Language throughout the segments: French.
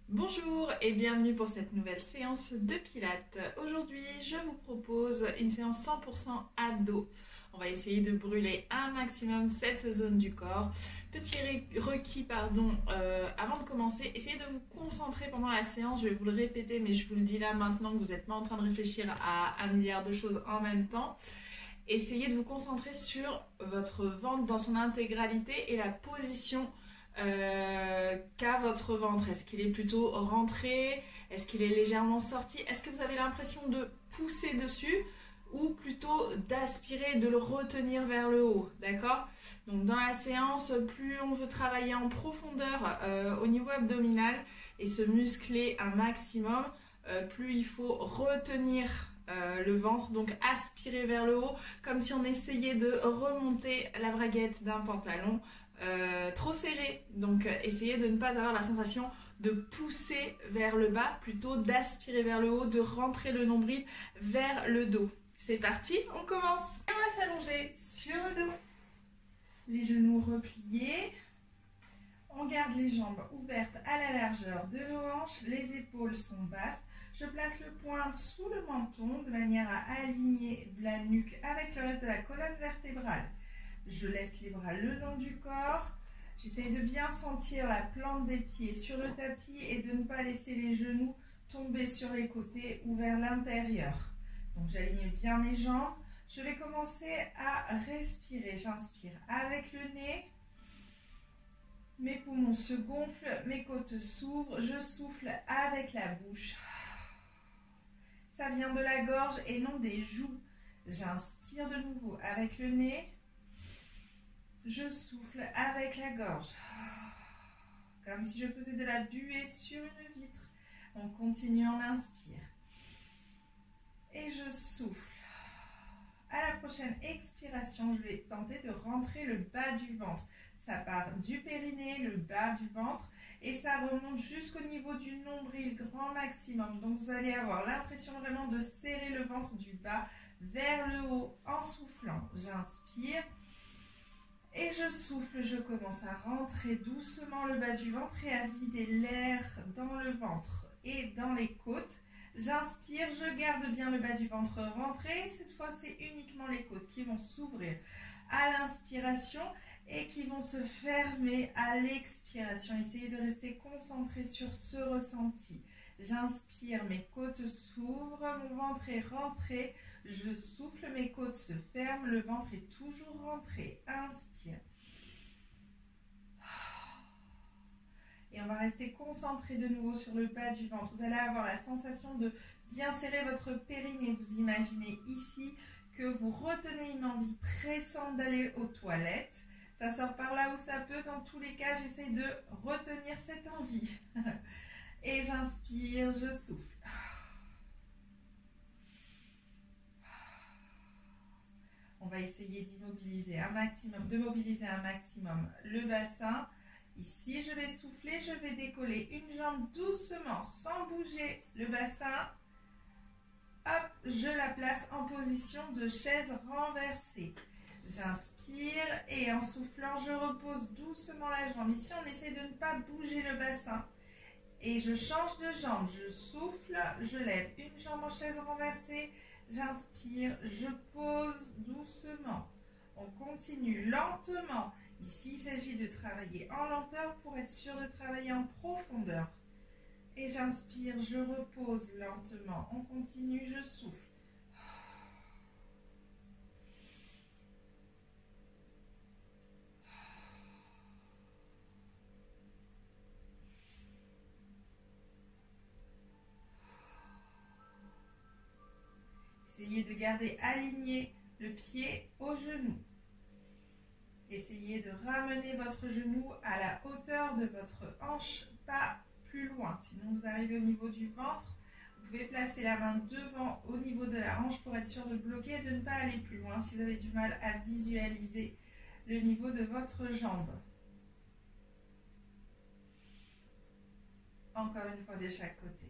Bonjour et bienvenue pour cette nouvelle séance de pilates. Aujourd'hui, je vous propose une séance 100% abdos. On va essayer de brûler un maximum cette zone du corps. Petit requis, avant de commencer, essayez de vous concentrer pendant la séance. Je vais vous le répéter, mais je vous le dis là maintenant que vous n'êtes pas en train de réfléchir à un milliard de choses en même temps. Essayez de vous concentrer sur votre ventre dans son intégralité et la position qu'a votre ventre. Est-ce qu'il est plutôt rentré? Est-ce qu'il est légèrement sorti? Est-ce que vous avez l'impression de pousser dessus ou plutôt d'aspirer, de le retenir vers le haut? D'accord? Donc dans la séance, plus on veut travailler en profondeur au niveau abdominal et se muscler un maximum, plus il faut retenir le ventre, donc aspirer vers le haut, comme si on essayait de remonter la braguette d'un pantalon trop serré. Donc essayez de ne pas avoir la sensation de pousser vers le bas, plutôt d'aspirer vers le haut, de rentrer le nombril vers le dos. C'est parti, on commence. Et on va s'allonger sur le dos, les genoux repliés. On garde les jambes ouvertes à la largeur de nos hanches, les épaules sont basses. Je place le poing sous le menton de manière à aligner la nuque avec le reste de la colonne vertébrale. Je laisse les bras le long du corps. J'essaie de bien sentir la plante des pieds sur le tapis et de ne pas laisser les genoux tomber sur les côtés ou vers l'intérieur. Donc j'aligne bien mes jambes. Je vais commencer à respirer. J'inspire avec le nez. Mes poumons se gonflent, mes côtes s'ouvrent. Je souffle avec la bouche. Ça vient de la gorge et non des joues. J'inspire de nouveau avec le nez. Je souffle avec la gorge. Comme si je faisais de la buée sur une vitre. On continue, on inspire. Et je souffle. À la prochaine expiration, je vais tenter de rentrer le bas du ventre. Ça part du périnée, le bas du ventre, et ça remonte jusqu'au niveau du nombril, grand maximum. Donc vous allez avoir l'impression vraiment de serrer le ventre du bas vers le haut en soufflant. J'inspire et je souffle. Je commence à rentrer doucement le bas du ventre et à vider l'air dans le ventre et dans les côtes. J'inspire, je garde bien le bas du ventre rentré. Cette fois, c'est uniquement les côtes qui vont s'ouvrir à l'inspiration et qui vont se fermer à l'expiration. Essayez de rester concentré sur ce ressenti. J'inspire, mes côtes s'ouvrent, mon ventre est rentré. Je souffle, mes côtes se ferment, le ventre est toujours rentré. Inspire. Et on va rester concentré de nouveau sur le bas du ventre. Vous allez avoir la sensation de bien serrer votre périnée. Vous imaginez ici que vous retenez une envie pressante d'aller aux toilettes. Ça sort par là où ça peut. Dans tous les cas, j'essaie de retenir cette envie. Et j'inspire, je souffle. On va essayer d'immobiliser un maximum, de mobiliser un maximum le bassin. Ici, je vais souffler, je vais décoller une jambe doucement, sans bouger le bassin. Hop, je la place en position de chaise renversée. J'inspire et en soufflant, je repose doucement la jambe. Ici, on essaie de ne pas bouger le bassin. Et je change de jambe. Je souffle, je lève une jambe en chaise renversée. J'inspire, je pose doucement. On continue lentement. Ici, il s'agit de travailler en lenteur pour être sûr de travailler en profondeur. Et j'inspire, je repose lentement. On continue, je souffle. Essayez de garder aligné le pied au genou. Essayez de ramener votre genou à la hauteur de votre hanche, pas plus loin. Sinon, vous arrivez au niveau du ventre. Vous pouvez placer la main devant au niveau de la hanche pour être sûr de bloquer et de ne pas aller plus loin si vous avez du mal à visualiser le niveau de votre jambe. Encore une fois de chaque côté.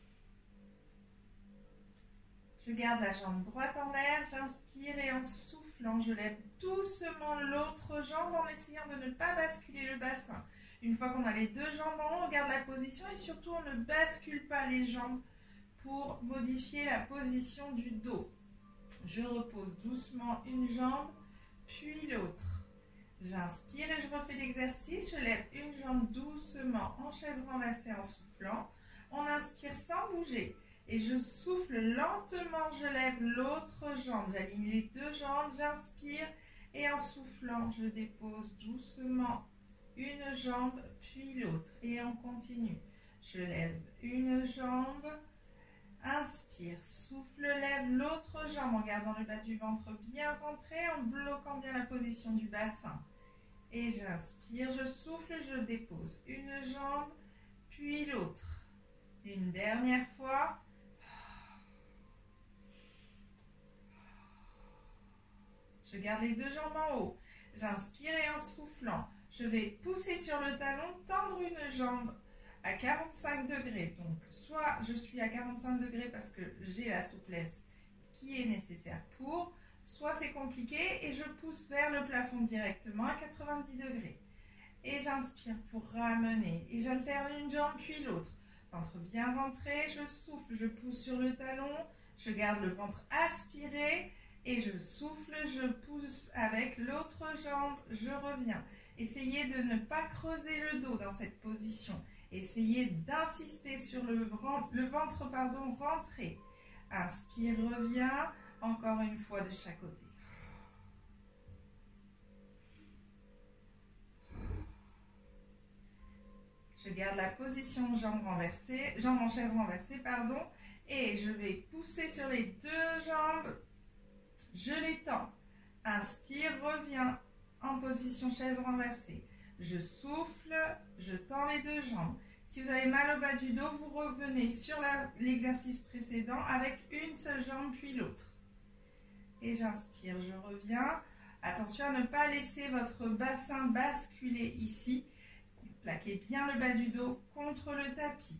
Je garde la jambe droite en l'air, j'inspire et en soufflant, soufflant, je lève doucement l'autre jambe en essayant de ne pas basculer le bassin. Une fois qu'on a les deux jambes en haut, on garde la position et surtout on ne bascule pas les jambes pour modifier la position du dos. Je repose doucement une jambe, puis l'autre. J'inspire et je refais l'exercice. Je lève une jambe doucement en chaise renversée en soufflant. On inspire sans bouger. Et je souffle lentement, je lève l'autre jambe. J'aligne les deux jambes, j'inspire et en soufflant, je dépose doucement une jambe, puis l'autre. Et on continue. Je lève une jambe. Inspire, souffle, lève l'autre jambe en gardant le bas du ventre bien rentré, en bloquant bien la position du bassin. Et j'inspire, je souffle, je dépose une jambe, puis l'autre. Une dernière fois. Je garde les deux jambes en haut. J'inspire et en soufflant, je vais pousser sur le talon, tendre une jambe à 45 degrés. Donc, soit je suis à 45 degrés parce que j'ai la souplesse qui est nécessaire pour, soit c'est compliqué et je pousse vers le plafond directement à 90 degrés. Et j'inspire pour ramener. Et j'alterne une jambe puis l'autre. Ventre bien rentré, je souffle, je pousse sur le talon, je garde le ventre aspiré et je souffle, je pousse avec l'autre jambe, je reviens. Essayez de ne pas creuser le dos dans cette position. Essayez d'insister sur le ventre rentré. Inspire, reviens. Encore une fois de chaque côté. Je garde la position jambe en chaise renversée, et je vais pousser sur les deux jambes. Je les tends. Inspire, reviens en position chaise renversée. Je souffle, je tends les deux jambes. Si vous avez mal au bas du dos, vous revenez sur l'exercice précédent avec une seule jambe puis l'autre. Et j'inspire, je reviens. Attention à ne pas laisser votre bassin basculer ici. Plaquez bien le bas du dos contre le tapis.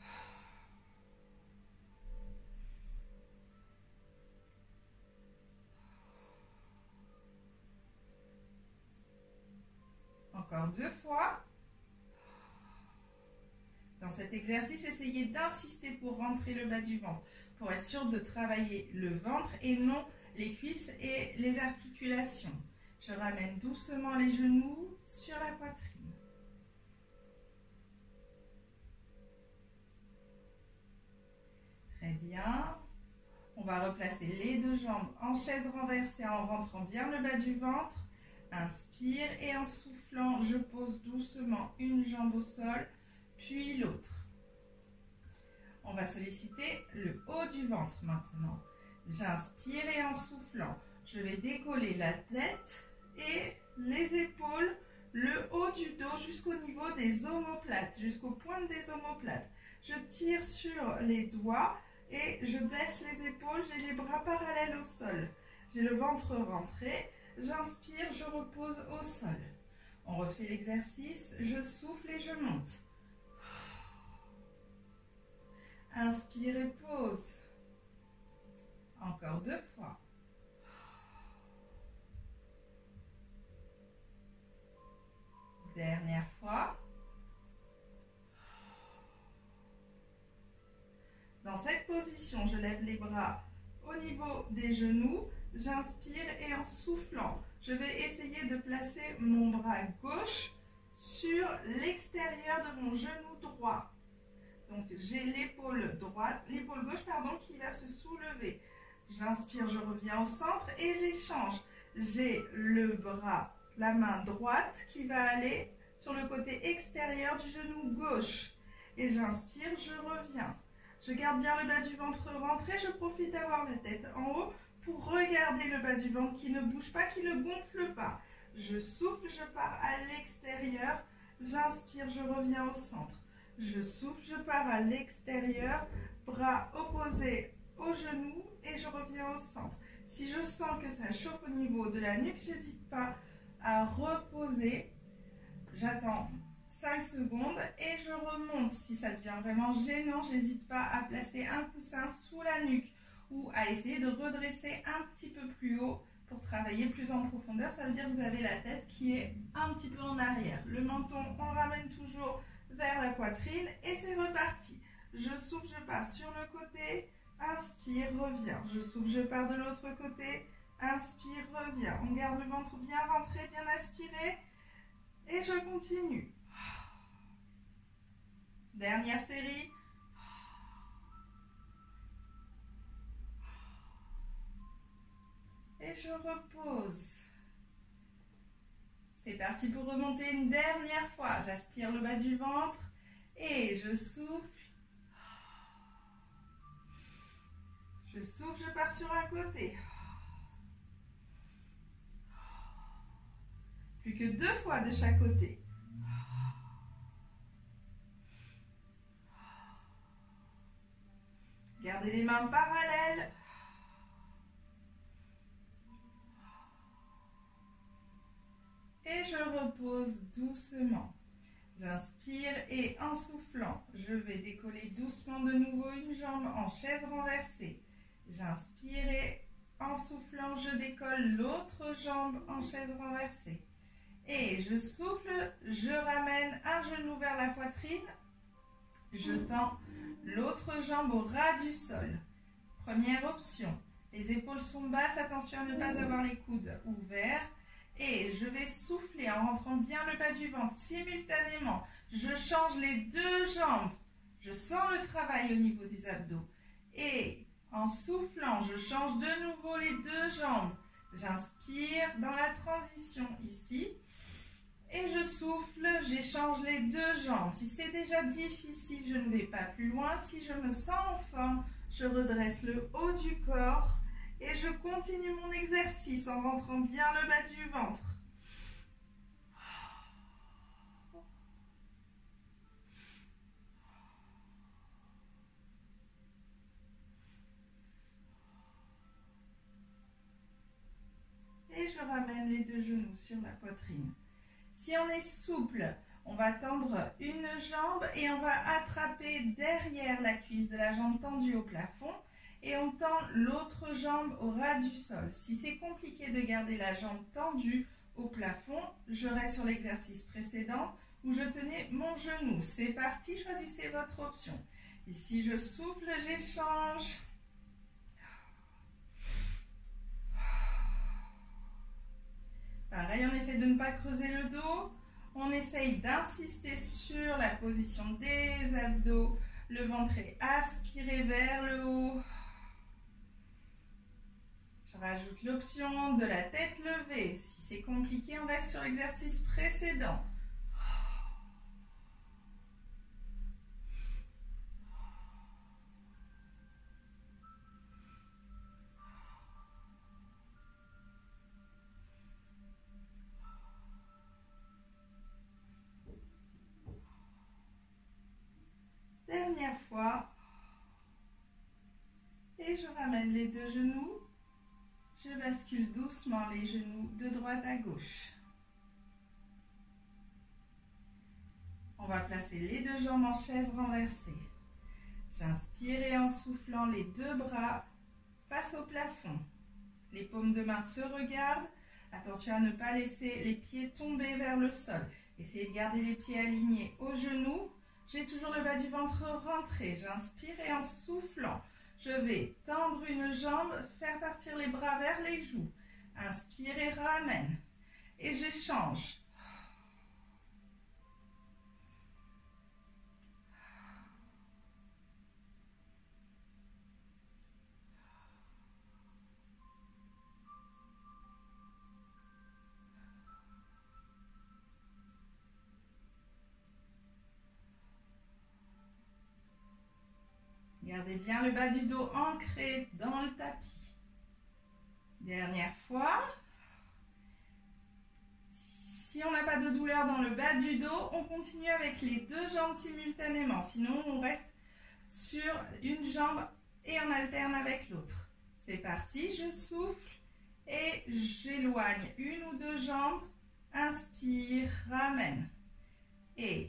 Encore deux fois. Dans cet exercice, essayez d'insister pour rentrer le bas du ventre, pour être sûr de travailler le ventre et non les cuisses et les articulations. Je ramène doucement les genoux sur la poitrine. Très bien. On va replacer les deux jambes en chaise renversée en rentrant bien le bas du ventre. Inspire et en soufflant, je pose doucement une jambe au sol, puis l'autre. On va solliciter le haut du ventre maintenant. J'inspire et en soufflant, je vais décoller la tête et les épaules, le haut du dos jusqu'au niveau des omoplates, jusqu'aux pointes des omoplates. Je tire sur les doigts et je baisse les épaules, j'ai les bras parallèles au sol. J'ai le ventre rentré, j'inspire, je repose au sol. On refait l'exercice, je souffle et je monte. Inspire et pose. Encore deux fois. Dernière fois. Dans cette position, je lève les bras au niveau des genoux. J'inspire et en soufflant, je vais essayer de placer mon bras gauche sur l'extérieur de mon genou droit. Donc j'ai l'épaule gauche qui va se soulever. J'inspire, je reviens au centre et j'échange. J'ai le bras, la main droite qui va aller sur le côté extérieur du genou gauche. Et j'inspire, je reviens. Je garde bien le bas du ventre rentré, je profite d'avoir la tête en haut pour regarder le bas du ventre qui ne bouge pas, qui ne gonfle pas. Je souffle, je pars à l'extérieur. J'inspire, je reviens au centre. Je souffle, je pars à l'extérieur, bras opposés au genou et je reviens au centre. Si je sens que ça chauffe au niveau de la nuque, j'hésite pas à reposer. J'attends 5 secondes et je remonte. Si ça devient vraiment gênant, j'hésite pas à placer un coussin sous la nuque ou à essayer de redresser un petit peu plus haut pour travailler plus en profondeur. Ça veut dire que vous avez la tête qui est un petit peu en arrière. Le menton, on le ramène toujours vers la poitrine et c'est reparti. Je souffle, je pars sur le côté, inspire, reviens. Je souffle, je pars de l'autre côté, inspire, reviens. On garde le ventre bien rentré, bien aspiré et je continue. Dernière série. Et je repose. C'est parti pour remonter une dernière fois. J'aspire le bas du ventre et je souffle. Je souffle, je pars sur un côté. Plus que 2 fois de chaque côté. Gardez les mains parallèles. Et je repose doucement. J'inspire et en soufflant, je vais décoller doucement de nouveau une jambe en chaise renversée. J'inspire et en soufflant, je décolle l'autre jambe en chaise renversée. Et je souffle, je ramène un genou vers la poitrine. Je tends l'autre jambe au ras du sol. Première option. Les épaules sont basses, attention à ne pas avoir les coudes ouverts. Et je vais souffler en rentrant bien le bas du ventre. Simultanément, je change les 2 jambes. Je sens le travail au niveau des abdos. Et en soufflant, je change de nouveau les 2 jambes. J'inspire dans la transition ici. Et je souffle, j'échange les 2 jambes. Si c'est déjà difficile, je ne vais pas plus loin. Si je me sens en forme, je redresse le haut du corps. Et je continue mon exercice en rentrant bien le bas du ventre. Et je ramène les 2 genoux sur la poitrine. Si on est souple, on va tendre une jambe et on va attraper derrière la cuisse de la jambe tendue au plafond. Et on tend l'autre jambe au ras du sol. Si c'est compliqué de garder la jambe tendue au plafond, je reste sur l'exercice précédent où je tenais mon genou. C'est parti, choisissez votre option. Ici, je souffle, j'échange. Pareil, on essaie de ne pas creuser le dos. On essaye d'insister sur la position des abdos. Le ventre est aspiré vers le haut. Je rajoute l'option de la tête levée. Si c'est compliqué, on reste sur l'exercice précédent. Dernière fois. Et je ramène les 2 genoux. Je bascule doucement les genoux de droite à gauche. On va placer les 2 jambes en chaise renversée. J'inspire et en soufflant les 2 bras face au plafond. Les paumes de main se regardent. Attention à ne pas laisser les pieds tomber vers le sol. Essayez de garder les pieds alignés aux genoux. J'ai toujours le bas du ventre rentré. J'inspire et en soufflant, je vais tendre une jambe, faire partir les bras vers les joues. Inspire et ramène. Et j'échange. Gardez bien le bas du dos ancré dans le tapis. Dernière fois. Si on n'a pas de douleur dans le bas du dos, on continue avec les 2 jambes simultanément. Sinon, on reste sur une jambe et on alterne avec l'autre. C'est parti, je souffle et j'éloigne une ou 2 jambes. Inspire, ramène. Et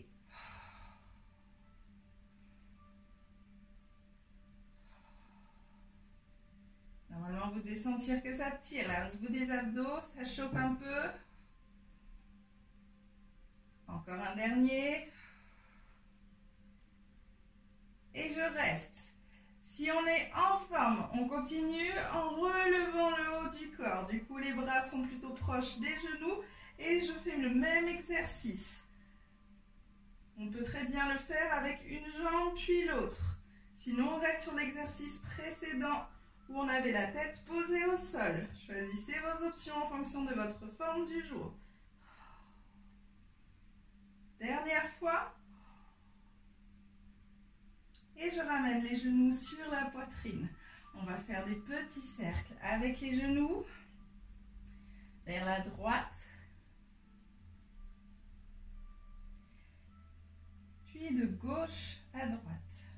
normalement, vous descendez sentir que ça tire là au niveau des abdos, ça chauffe un peu. Encore un dernier. Et je reste. Si on est en forme, on continue en relevant le haut du corps. Du coup, les bras sont plutôt proches des genoux et je fais le même exercice. On peut très bien le faire avec une jambe puis l'autre. Sinon, on reste sur l'exercice précédent où on avait la tête posée au sol. Choisissez vos options en fonction de votre forme du jour. Dernière fois. Et je ramène les genoux sur la poitrine. On va faire des petits cercles avec les genoux vers la droite. Puis de gauche à droite.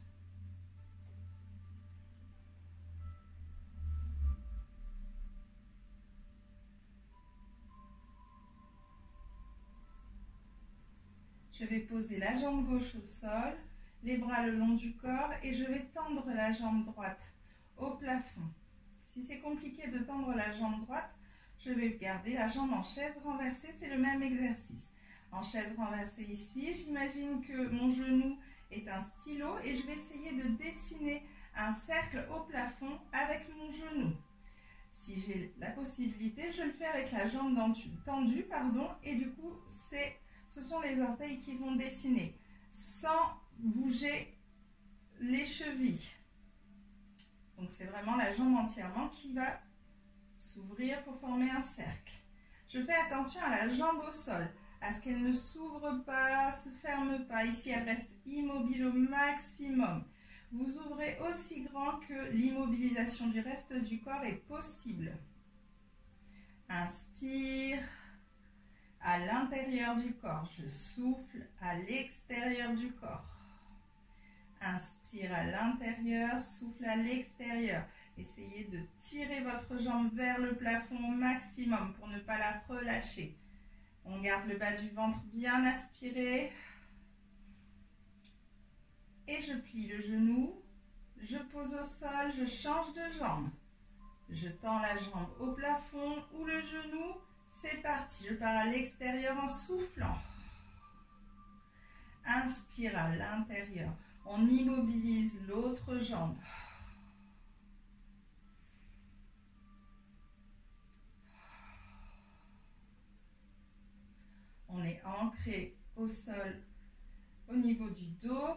Je vais poser la jambe gauche au sol, les bras le long du corps et je vais tendre la jambe droite au plafond. Si c'est compliqué de tendre la jambe droite, je vais garder la jambe en chaise renversée, c'est le même exercice. En chaise renversée ici, j'imagine que mon genou est un stylo et je vais essayer de dessiner un cercle au plafond avec mon genou. Si j'ai la possibilité, je le fais avec la jambe tendue, et du coup, ce sont les orteils qui vont dessiner, sans bouger les chevilles. Donc c'est vraiment la jambe entièrement qui va s'ouvrir pour former un cercle. Je fais attention à la jambe au sol, à ce qu'elle ne s'ouvre pas, se ferme pas. Ici, elle reste immobile au maximum. Vous ouvrez aussi grand que l'immobilisation du reste du corps est possible. Inspire. À l'intérieur du corps, je souffle à l'extérieur du corps. Inspire à l'intérieur, souffle à l'extérieur. Essayez de tirer votre jambe vers le plafond au maximum pour ne pas la relâcher. On garde le bas du ventre bien aspiré. Et je plie le genou, je pose au sol, je change de jambe. Je tends la jambe au plafond ou le genou. C'est parti, je pars à l'extérieur en soufflant. Inspire à l'intérieur. On immobilise l'autre jambe. On est ancré au sol au niveau du dos.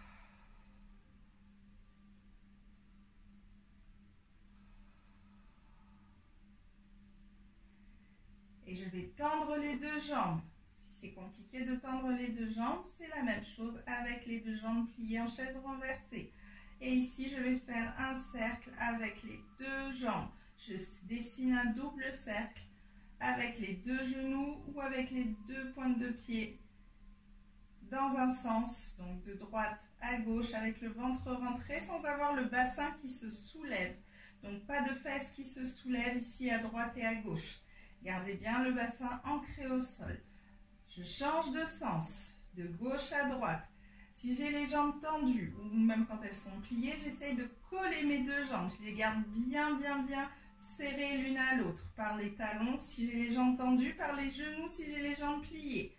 Et je vais tendre les deux jambes. Si c'est compliqué de tendre les deux jambes, c'est la même chose avec les deux jambes pliées en chaise renversée. Et ici, je vais faire un cercle avec les deux jambes. Je dessine un double cercle avec les deux genoux ou avec les deux pointes de pied dans un sens, donc de droite à gauche avec le ventre rentré sans avoir le bassin qui se soulève. Donc pas de fesses qui se soulèvent ici à droite et à gauche. Gardez bien le bassin ancré au sol. Je change de sens, de gauche à droite. Si j'ai les jambes tendues, ou même quand elles sont pliées, j'essaye de coller mes deux jambes. Je les garde bien serrées l'une à l'autre. Par les talons si j'ai les jambes tendues, par les genoux si j'ai les jambes pliées.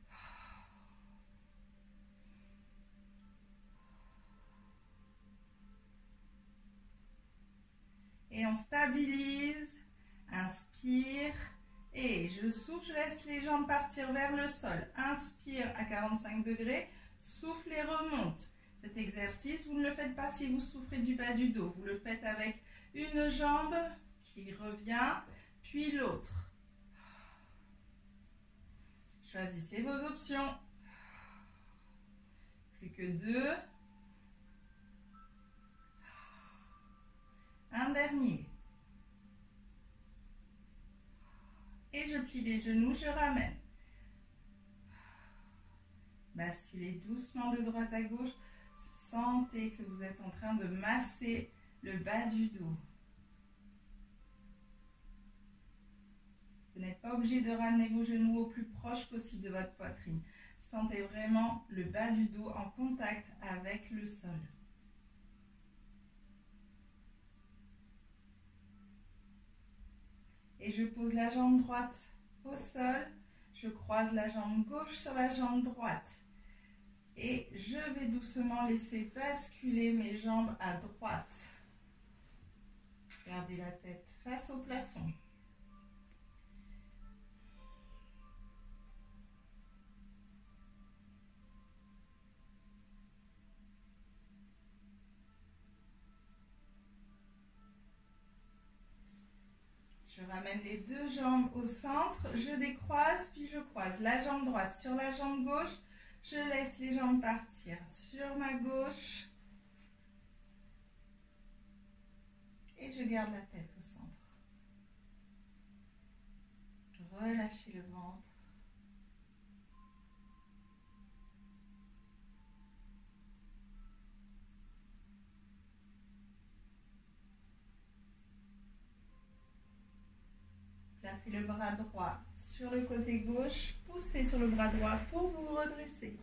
Et on stabilise. Inspire. Et je souffle, je laisse les jambes partir vers le sol. Inspire à 45 degrés, souffle et remonte. Cet exercice, vous ne le faites pas si vous souffrez du bas du dos. Vous le faites avec une jambe qui revient, puis l'autre. Choisissez vos options. Plus que deux. Un dernier. Et je plie les genoux, je ramène. Basculez doucement de droite à gauche. Sentez que vous êtes en train de masser le bas du dos. Vous n'êtes pas obligé de ramener vos genoux au plus proche possible de votre poitrine. Sentez vraiment le bas du dos en contact avec le sol. Et je pose la jambe droite au sol. Je croise la jambe gauche sur la jambe droite. Et je vais doucement laisser basculer mes jambes à droite. Gardez la tête face au plafond. Je ramène les deux jambes au centre, je décroise, puis je croise la jambe droite sur la jambe gauche. Je laisse les jambes partir sur ma gauche. Et je garde la tête au centre. Relâchez le ventre. Placez le bras droit sur le côté gauche, poussez sur le bras droit pour vous redresser.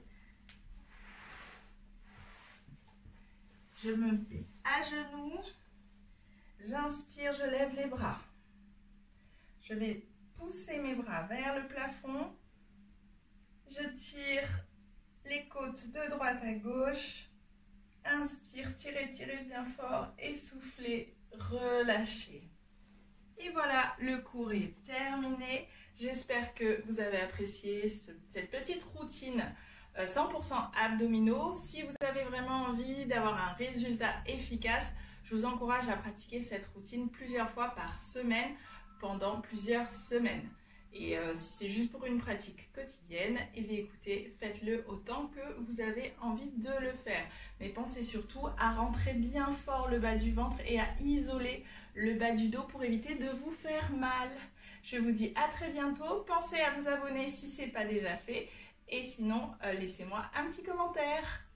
Je me mets à genoux, j'inspire, je lève les bras. Je vais pousser mes bras vers le plafond. Je tire les côtes de droite à gauche. Inspire, tirez, tirez bien fort et soufflez, relâchez. Et voilà, le cours est terminé. J'espère que vous avez apprécié cette petite routine 100% abdominaux. Si vous avez vraiment envie d'avoir un résultat efficace, je vous encourage à pratiquer cette routine plusieurs fois par semaine pendant plusieurs semaines. Et si c'est juste pour une pratique quotidienne, eh bien écoutez, faites-le autant que vous avez envie de le faire. Mais pensez surtout à rentrer bien fort le bas du ventre et à isoler le bas du dos pour éviter de vous faire mal. Je vous dis à très bientôt. Pensez à vous abonner si ce n'est pas déjà fait. Et sinon, laissez-moi un petit commentaire.